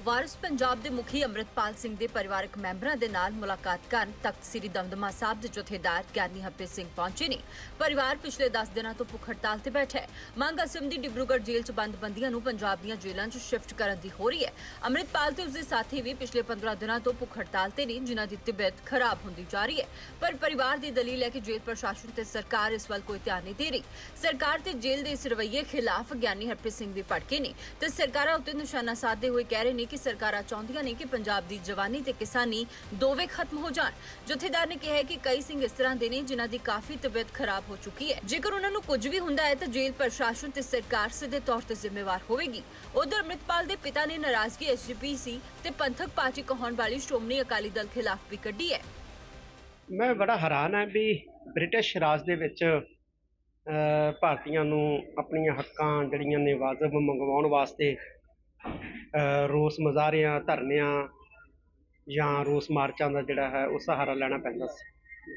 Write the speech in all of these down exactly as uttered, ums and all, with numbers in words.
ਵਾਰਿਸ ਪੰਜਾਬ ਦੇ ਮੁਖੀ ਅੰਮ੍ਰਿਤਪਾਲ ਸਿੰਘ ਦੇ ਪਰਿਵਾਰਕ ਮੈਂਬਰਾਂ ਦੇ ਨਾਲ ਮੁਲਾਕਾਤ ਕਰਨ ਤਖਤ ਸ੍ਰੀ ਦਮਦਮਾ ਸਾਹਿਬ ਦੇ ਜਥੇਦਾਰ ਗਿਆਨੀ ਹਰਪ੍ਰੀਤ ਸਿੰਘ ਪਹੁੰਚੇ ਨੇ। ਪਰਿਵਾਰ ਪਿਛਲੇ ਦਸ ਦਿਨਾਂ ਤੋਂ ਭੁੱਖ ਹੜਤਾਲ ਤੇ ਬੈਠਾ ਹੈ। ਮੰਗ ਅਸਮ ਦੀ ਡਿਬਰੂਗੜ੍ਹ ਜੇਲ੍ਹ 'ਚ ਬੰਦ ਬੰਦੀਆਂ ਨੂੰ ਪੰਜਾਬ ਦੀਆਂ ਜੇਲ੍ਹਾਂ 'ਚ ਸ਼ਿਫਟ ਕਰਨ ਦੀ ਹੋ ਰਹੀ ਹੈ। ਅੰਮ੍ਰਿਤਪਾਲ ਤੇ ਉਸਦੇ ਸਾਥੀ ਵੀ ਪਿਛਲੇ ਪੰਦਰਾਂ ਦਿਨਾਂ ਤੋਂ ਭੁੱਖ ਹੜਤਾਲ ਤੇ ਨੇ, ਜਿਨ੍ਹਾਂ ਦੀ ਤਬੀਅਤ ਖਰਾਬ ਹੁੰਦੀ ਜਾ ਰਹੀ ਹੈ। ਪਰ ਪਰਿਵਾਰ ਦੀ ਦਲੀਲ ਹੈ ਕਿ ਜੇਲ੍ਹ ਪ੍ਰਸ਼ਾਸਨ ਤੇ ਸਰਕਾਰ ਇਸ ਵੱਲ ਕੋਈ ਧਿਆਨ ਨਹੀਂ ਦੇ ਰਹੀ। ਸਰਕਾਰ ਤੇ ਜੇਲ੍ਹ ਦੇ ਇਸ ਰਵੱਈਏ ਖਿਲਾਫ ਗਿਆਨੀ ਹਰਪ੍ਰੀਤ ਸਿੰਘ ਵੀ ਭੜਕੇ ਨੇ ਤੇ ਸਰਕਾਰਾਂ ਉੱਤੇ ਨਿਸ਼ਾਨਾ ਸਾਧਦੇ ਹੋਏ ਕਹਿ ਰਹੇ ਨੇ ਕਿ ਸਰਕਾਰਾਂ ਚਾਹੁੰਦੀਆਂ ਨੇ ਕਿ ਪੰਜਾਬ ਦੀ ਜਵਾਨੀ ਤੇ ਕਿਸਾਨੀ ਦੋਵੇਂ ਖਤਮ ਹੋ ਜਾਣ। ਜਥੇਦਾਰ ਨੇ ਕਿਹਾ ਹੈ ਕਿ ਕਈ ਸਿੰਘ ਇਸ ਤਰ੍ਹਾਂ ਦੇ ਨੇ ਜਿਨ੍ਹਾਂ ਦੀ ਕਾਫੀ ਤਬੀਅਤ ਖਰਾਬ ਹੋ ਚੁੱਕੀ ਹੈ। ਜੇਕਰ ਉਹਨਾਂ ਨੂੰ ਕੁਝ ਵੀ ਹੁੰਦਾ ਹੈ ਤਾਂ ਜੇਲ੍ਹ ਪ੍ਰਸ਼ਾਸਨ ਤੇ ਸਰਕਾਰ ਸਿੱਧੇ ਤੌਰ ਤੇ ਜ਼ਿੰਮੇਵਾਰ ਹੋਵੇਗੀ। ਉਧਰ ਅੰਮ੍ਰਿਤਪਾਲ ਦੇ ਪਿਤਾ ਨੇ ਨਾਰਾਜ਼ਗੀ ਐਸ ਜੀ ਪੀ ਸੀ ਤੇ ਪੰਥਕ ਪਾਰਟੀ ਕਹਾਉਣ ਵਾਲੀ ਸ਼੍ਰੋਮਣੀ ਅਕਾਲੀ ਦਲ ਖਿਲਾਫ ਵੀ ਕੱਢੀ ਹੈ। ਮੈਂ ਬੜਾ ਹੈਰਾਨ ਹਾਂ ਵੀ ਬ੍ਰਿਟਿਸ਼ ਰਾਜ ਦੇ ਵਿੱਚ ਭਾਰਤੀਆਂ ਨੂੰ ਆਪਣੀਆਂ ਹੱਕਾਂ ਜਿਹੜੀਆਂ ਨੇ ਵਾਜਬ ਮੰਗਵਾਉਣ ਵਾਸਤੇ ਰੋਸ ਮੁਜ਼ਾਹਰਿਆਂ, ਧਰਨਿਆਂ ਜਾਂ ਰੋਸ ਮਾਰਚਾਂ ਦਾ ਜਿਹੜਾ ਹੈ ਉਹ ਸਹਾਰਾ ਲੈਣਾ ਪੈਂਦਾ ਸੀ।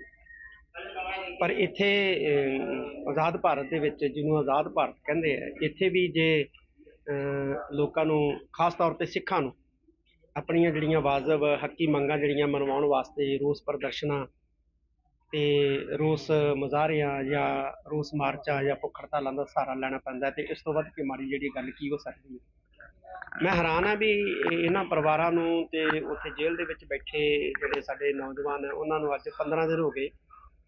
ਪਰ ਇੱਥੇ ਆਜ਼ਾਦ ਭਾਰਤ ਦੇ ਵਿੱਚ, ਜਿਹਨੂੰ ਆਜ਼ਾਦ ਭਾਰਤ ਕਹਿੰਦੇ ਆ, ਇੱਥੇ ਵੀ ਜੇ ਲੋਕਾਂ ਨੂੰ, ਖਾਸ ਤੌਰ 'ਤੇ ਸਿੱਖਾਂ ਨੂੰ, ਆਪਣੀਆਂ ਜਿਹੜੀਆਂ ਵਾਜਬ ਹੱਕੀ ਮੰਗਾਂ ਜਿਹੜੀਆਂ ਮਨਵਾਉਣ ਵਾਸਤੇ ਰੋਸ ਪ੍ਰਦਰਸ਼ਨਾਂ ਤੇ ਰੋਸ ਮੁਜ਼ਾਹਰਿਆਂ ਜਾਂ ਰੋਸ ਮਾਰਚਾਂ ਜਾਂ ਭੁੱਖ ਹੜਤਾਲਾਂ ਦਾ ਸਹਾਰਾ ਲੈਣਾ ਪੈਂਦਾ, ਤੇ ਇਸ ਤੋਂ ਵੱਧ ਕੇ ਮਾੜੀ ਜਿਹੜੀ ਗੱਲ ਕੀ ਹੋ ਸਕਦੀ ਹੈ। ਮੈਂ ਹੈਰਾਨ ਹਾਂ ਵੀ ਇਹਨਾਂ ਪਰਿਵਾਰਾਂ ਨੂੰ ਤੇ ਉੱਥੇ ਜੇਲ੍ਹ ਦੇ ਵਿੱਚ ਬੈਠੇ ਜਿਹੜੇ ਸਾਡੇ ਨੌਜਵਾਨ ਹੈ ਉਹਨਾਂ ਨੂੰ ਅੱਜ ਪੰਦਰਾਂ ਦਿਨ ਹੋ ਗਏ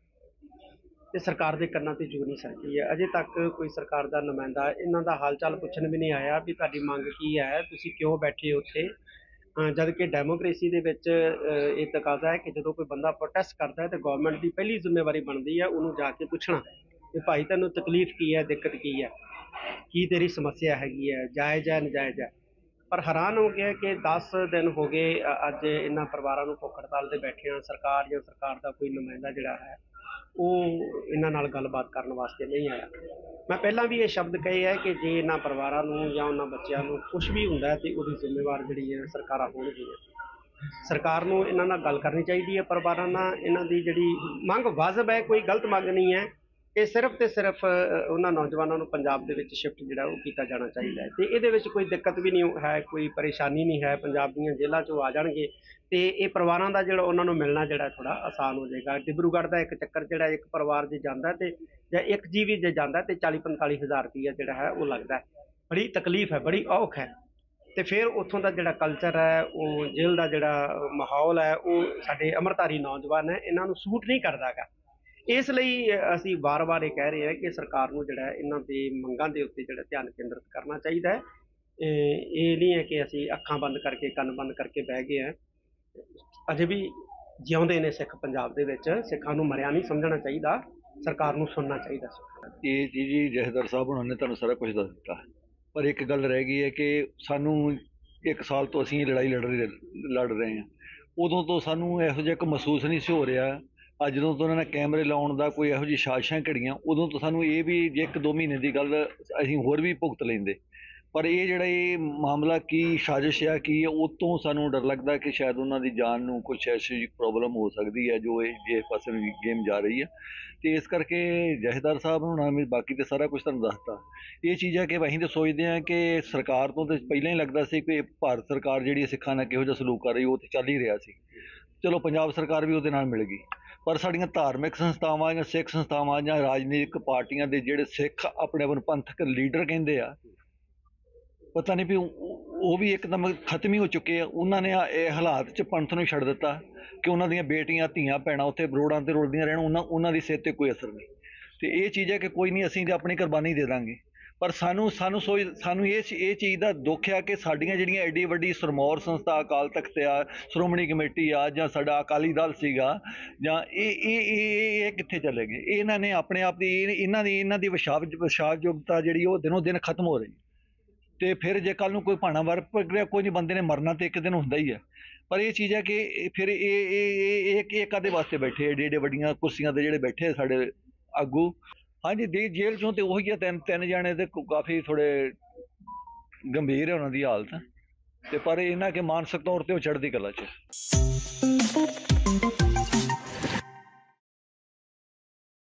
ਤੇ ਸਰਕਾਰ ਦੇ ਕੰਨਾਂ ਤੇ ਜੂ ਨਹੀਂ ਸਰਕੀ ਹੈ। ਅਜੇ ਤੱਕ ਕੋਈ ਸਰਕਾਰ ਦਾ ਨੁਮਾਇੰਦਾ ਇਹਨਾਂ ਦਾ ਹਾਲ ਚਾਲ ਪੁੱਛਣ ਵੀ ਨਹੀਂ ਆਇਆ ਵੀ ਤੁਹਾਡੀ ਮੰਗ ਕੀ ਹੈ, ਤੁਸੀਂ ਕਿਉਂ ਬੈਠੇ ਉੱਥੇ। ਜਦ ਕਿ ਡੈਮੋਕ੍ਰੇਸੀ ਦੇ ਵਿੱਚ ਇਹ ਤਕਾਜ਼ਾ ਹੈ ਕਿ ਜਦੋਂ ਕੋਈ ਬੰਦਾ ਪ੍ਰੋਟੈਸਟ ਕਰਦਾ ਹੈ ਤਾਂ ਗੌਰਮੈਂਟ ਦੀ ਪਹਿਲੀ ਜ਼ਿੰਮੇਵਾਰੀ ਬਣਦੀ ਹੈ ਉਹਨੂੰ ਜਾ ਕੇ ਪੁੱਛਣਾ ਕਿ ਭਾਈ ਤੈਨੂੰ ਤਕਲੀਫ ਕੀ ਹੈ, ਦਿੱਕਤ ਕੀ ਹੈ, ਕੀ ਤੇਰੀ ਸਮੱਸਿਆ ਹੈਗੀ ਹੈ, ਜਾਇਜ਼ ਹੈ ਨਜਾਇਜ਼ ਹੈ। ਪਰ ਹੈਰਾਨ ਹੋ ਗਿਆ ਕਿ ਦਸ ਦਿਨ ਹੋ ਗਏ ਅੱਜ ਇਹਨਾਂ ਪਰਿਵਾਰਾਂ ਨੂੰ ਭੁੱਖ ਹੜਤਾਲ 'ਤੇ ਬੈਠੇ ਹਾਂ। ਸਰਕਾਰ ਜਾਂ ਸਰਕਾਰ ਦਾ ਕੋਈ ਨੁਮਾਇੰਦਾ ਜਿਹੜਾ ਹੈ ਉਹ ਇਹਨਾਂ ਨਾਲ ਗੱਲਬਾਤ ਕਰਨ ਵਾਸਤੇ ਨਹੀਂ ਆਇਆ। ਮੈਂ ਪਹਿਲਾਂ ਵੀ ਇਹ ਸ਼ਬਦ ਕਹੇ ਹੈ ਕਿ ਜੇ ਇਹਨਾਂ ਪਰਿਵਾਰਾਂ ਨੂੰ ਜਾਂ ਉਹਨਾਂ ਬੱਚਿਆਂ ਨੂੰ ਕੁਛ ਵੀ ਹੁੰਦਾ ਤੇ ਉਹਦੀ ਜ਼ਿੰਮੇਵਾਰ ਜਿਹੜੀ ਹੈ ਸਰਕਾਰਾਂ ਹੋਣਗੀਆਂ। ਸਰਕਾਰ ਨੂੰ ਇਹਨਾਂ ਨਾਲ ਗੱਲ ਕਰਨੀ ਚਾਹੀਦੀ ਹੈ, ਪਰਿਵਾਰਾਂ ਨਾਲ। ਇਹਨਾਂ ਦੀ ਜਿਹੜੀ ਮੰਗ ਵਾਜਬ ਹੈ, ਕੋਈ ਗਲਤ ਮੰਗ ਨਹੀਂ ਹੈ। ਇਹ ਸਿਰਫ ਤੇ ਸਿਰਫ ਉਹਨਾਂ ਨੌਜਵਾਨਾਂ ਨੂੰ ਪੰਜਾਬ ਦੇ ਵਿੱਚ ਸ਼ਿਫਟ ਜਿਹੜਾ ਉਹ ਕੀਤਾ ਜਾਣਾ ਚਾਹੀਦਾ ਹੈ ਤੇ ਇਹਦੇ ਵਿੱਚ ਕੋਈ ਦਿੱਕਤ ਵੀ ਨਹੀਂ ਹੈ, ਕੋਈ ਪਰੇਸ਼ਾਨੀ ਨਹੀਂ ਹੈ। ਪੰਜਾਬ ਦੀਆਂ ਜੇਲ੍ਹਾਂ 'ਚੋਂ ਆ ਜਾਣਗੇ ਤੇ ਇਹ ਪਰਿਵਾਰਾਂ ਦਾ ਜਿਹੜਾ ਉਹਨਾਂ ਨੂੰ ਮਿਲਣਾ ਜਿਹੜਾ ਥੋੜ੍ਹਾ ਆਸਾਨ ਹੋ ਜਾਏਗਾ। ਡਿਬਰੂਗੜ੍ਹ ਦਾ ਇੱਕ ਚੱਕਰ ਜਿਹੜਾ ਇੱਕ ਪਰਿਵਾਰ ਜੇ ਜਾਂਦਾ ਤੇ ਜਾਂ ਇੱਕ ਜੀਅ ਵੀ ਜੇ ਜਾਂਦਾ ਤੇ ਚਾਲੀ ਪੰਤਾਲੀ ਹਜ਼ਾਰ ਰੁਪਈਆ ਜਿਹੜਾ ਹੈ ਉਹ ਲੱਗਦਾ ਹੈ। ਬੜੀ ਤਕਲੀਫ ਹੈ, ਬੜੀ ਔਖ ਹੈ। ਤੇ ਫਿਰ ਉੱਥੋਂ ਦਾ ਜਿਹੜਾ ਕਲਚਰ ਹੈ, ਉਹ ਜੇਲ੍ਹ ਦਾ ਜਿਹੜਾ ਮਾਹੌਲ ਹੈ, ਉਹ ਸਾਡੇ ਅੰਮ੍ਰਿਤਧਾਰੀ ਨੌਜਵਾਨ ਹੈ ਇਹਨਾਂ ਨੂੰ ਸੂਟ ਨਹੀਂ ਕਰਦਾ ਗਾ। ਇਸ ਲਈ ਅਸੀਂ ਵਾਰ-ਵਾਰ ਇਹ ਕਹਿ ਰਹੇ ਹਾਂ ਕਿ ਸਰਕਾਰ ਨੂੰ ਜਿਹੜਾ ਇਹਨਾਂ ਦੇ ਮੰਗਾਂ ਦੇ ਉੱਤੇ ਜਿਹੜਾ ਧਿਆਨ ਕੇਂਦਰਿਤ ਕਰਨਾ ਚਾਹੀਦਾ ਹੈ। ਇਹ ਨਹੀਂ ਹੈ ਕਿ ਅਸੀਂ ਅੱਖਾਂ ਬੰਦ ਕਰਕੇ, ਕੰਨ ਬੰਦ ਕਰਕੇ ਬਹਿ ਗਏ ਹਾਂ। ਅਜੇ ਵੀ ਜਿਉਂਦੇ ਨੇ ਸਿੱਖ ਪੰਜਾਬ ਦੇ ਵਿੱਚ। ਸਿੱਖਾਂ ਨੂੰ ਮਰਿਆ ਨਹੀਂ ਸਮਝਣਾ ਚਾਹੀਦਾ, ਸਰਕਾਰ ਨੂੰ ਸੁਣਨਾ ਚਾਹੀਦਾ। ਇਹ ਜੀ ਜੀ ਜਥੇਦਾਰ ਸਾਹਿਬ ਉਹਨਾਂ ਨੇ ਤੁਹਾਨੂੰ ਸਾਰਾ ਕੁਝ ਦੱਸ ਦਿੱਤਾ, ਪਰ ਇੱਕ ਗੱਲ ਰਹਿ ਗਈ ਹੈ ਕਿ ਸਾਨੂੰ ਇੱਕ ਸਾਲ ਤੋਂ ਅਸੀਂ ਲੜਾਈ ਲੜ ਰਹੇ ਲੜ ਰਹੇ ਹਾਂ। ਉਦੋਂ ਤੋਂ ਸਾਨੂੰ ਇਹੋ ਜਿਹਾ ਇੱਕ ਮਹਿਸੂਸ ਨਹੀਂ ਸੀ ਹੋ ਰਿਹਾ। ਅੱਜ ਜਦੋਂ ਤੋਂ ਉਹਨਾਂ ਨੇ ਕੈਮਰੇ ਲਾਉਣ ਦਾ ਕੋਈ ਇਹੋ ਜਿਹੀ ਸਾਜ਼ਿਸ਼ਾਂ ਘੜੀਆਂ, ਉਦੋਂ ਤੋਂ ਸਾਨੂੰ ਇਹ ਵੀ ਜੇ ਇੱਕ ਦੋ ਮਹੀਨੇ ਦੀ ਗੱਲ ਅਸੀਂ ਹੋਰ ਵੀ ਭੁਗਤ ਲੈਂਦੇ। ਪਰ ਇਹ ਜਿਹੜਾ ਇਹ ਮਾਮਲਾ ਕੀ ਸਾਜ਼ਿਸ਼ ਆ, ਕੀ ਉਹ ਤੋਂ ਸਾਨੂੰ ਡਰ ਲੱਗਦਾ ਕਿ ਸ਼ਾਇਦ ਉਹਨਾਂ ਦੀ ਜਾਨ ਨੂੰ ਕੁਛ ਐਸੀ ਪ੍ਰੋਬਲਮ ਹੋ ਸਕਦੀ ਹੈ ਜੋ ਇਹ ਜੇ ਪਾਸੇ ਗੇਮ ਜਾ ਰਹੀ ਹੈ। ਅਤੇ ਇਸ ਕਰਕੇ ਜਥੇਦਾਰ ਸਾਹਿਬ ਨੂੰ, ਬਾਕੀ ਤਾਂ ਸਾਰਾ ਕੁਛ ਤੁਹਾਨੂੰ ਦੱਸਤਾ। ਇਹ ਚੀਜ਼ ਹੈ ਕਿ ਅਸੀਂ ਤਾਂ ਸੋਚਦੇ ਹਾਂ ਕਿ ਸਰਕਾਰ ਤੋਂ ਤਾਂ ਪਹਿਲਾਂ ਹੀ ਲੱਗਦਾ ਸੀ ਕਿ ਭਾਰਤ ਸਰਕਾਰ ਜਿਹੜੀ ਸਿੱਖਾਂ ਨਾਲ ਕਿਹੋ ਜਿਹਾ ਸਲੂਕ ਕਰ ਰਹੀ, ਉਹ ਤਾਂ ਚੱਲ ਹੀ ਰਿਹਾ ਸੀ। ਚਲੋ ਪੰਜਾਬ ਸਰਕਾਰ ਵੀ ਉਹਦੇ ਨਾਲ ਮਿਲ ਗਈ, ਪਰ ਸਾਡੀਆਂ ਧਾਰਮਿਕ ਸੰਸਥਾਵਾਂ ਜਾਂ ਸਿੱਖ ਸੰਸਥਾਵਾਂ ਜਾਂ ਰਾਜਨੀਤਿਕ ਪਾਰਟੀਆਂ ਦੇ ਜਿਹੜੇ ਸਿੱਖ ਆਪਣੇ ਆਪ ਨੂੰ ਪੰਥਕ ਲੀਡਰ ਕਹਿੰਦੇ ਆ, ਪਤਾ ਨਹੀਂ ਵੀ ਉਹ ਵੀ ਇੱਕਦਮ ਖਤਮ ਹੀ ਹੋ ਚੁੱਕੇ ਆ। ਉਹਨਾਂ ਨੇ ਇਹ ਹਾਲਾਤ 'ਚ ਪੰਥ ਨੂੰ ਛੱਡ ਦਿੱਤਾ ਕਿ ਉਹਨਾਂ ਦੀਆਂ ਬੇਟੀਆਂ ਧੀਆਂ ਭੈਣਾਂ ਉੱਥੇ ਰੋਡਾਂ 'ਤੇ ਰੁਲਦੀਆਂ ਰਹਿਣ, ਉਹਨਾਂ ਉਹਨਾਂ ਦੀ ਸਿਹਤ 'ਤੇ ਕੋਈ ਅਸਰ ਨਹੀਂ। ਅਤੇ ਇਹ ਚੀਜ਼ ਹੈ ਕਿ ਕੋਈ ਨਹੀਂ, ਅਸੀਂ ਤਾਂ ਆਪਣੀ ਕੁਰਬਾਨੀ ਦੇ ਦਾਂਗੇ। ਪਰ ਸਾਨੂੰ ਸਾਨੂੰ ਸੋਚ ਸਾਨੂੰ ਇਹ ਇਹ ਚੀਜ਼ ਦਾ ਦੁੱਖ ਆ ਕਿ ਸਾਡੀਆਂ ਜਿਹੜੀਆਂ ਐਡੀ ਵੱਡੀ ਸਰਮੌਰ ਸੰਸਥਾ ਅਕਾਲ ਤਖਤ ਆ, ਸ਼੍ਰੋਮਣੀ ਕਮੇਟੀ ਆ, ਜਾਂ ਸਾਡਾ ਅਕਾਲੀ ਦਲ ਸੀਗਾ, ਜਾਂ ਇਹ ਇਹ ਇਹ ਇਹ ਕਿੱਥੇ ਚਲੇ ਗਏ। ਇਹਨਾਂ ਨੇ ਆਪਣੇ ਆਪ ਦੀ ਇਹਨਾਂ ਦੀ ਇਹਨਾਂ ਦੀ ਵਿਸ਼ਾਸ ਵਿਸ਼ਵਾਸਯੋਗਤਾ ਜਿਹੜੀ ਉਹ ਦਿਨੋਂ ਦਿਨ ਖਤਮ ਹੋ ਰਹੀ। ਅਤੇ ਫਿਰ ਜੇ ਕੱਲ੍ਹ ਨੂੰ ਕੋਈ ਭਾਣਾ ਵਾਪਰ ਗਿਆ, ਕੋਈ ਨਹੀਂ, ਬੰਦੇ ਨੇ ਮਰਨਾ ਤਾਂ ਇੱਕ ਦਿਨ ਹੁੰਦਾ ਹੀ ਹੈ। ਪਰ ਇਹ ਚੀਜ਼ ਹੈ ਕਿ ਫਿਰ ਇਹ ਇਹ ਇਹ ਇਹ ਕਾਹਦੇ ਵਾਸਤੇ ਬੈਠੇ ਏਡੇ ਏਡੇ ਵੱਡੀਆਂ ਕੁਰਸੀਆਂ 'ਤੇ ਜਿਹੜੇ ਬੈਠੇ ਸਾਡੇ ਆਗੂ। ਹਾਂਜੀ, ਦੇ ਜੇਲ੍ਹ 'ਚੋਂ ਤਾਂ ਉਹੀ ਆ, ਤਿੰਨ ਤਿੰਨ ਜਾਣੇ ਤੇ ਕਾਫੀ ਥੋੜ੍ਹੇ ਗੰਭੀਰ ਹੈ ਉਹਨਾਂ ਦੀ ਹਾਲਤ। ਅਤੇ ਪਰ ਇਹਨਾਂ ਕਿ ਮਾਨਸਿਕ ਤੌਰ 'ਤੇ ਉਹ ਚੜ੍ਹਦੀ ਕਲਾ 'ਚ।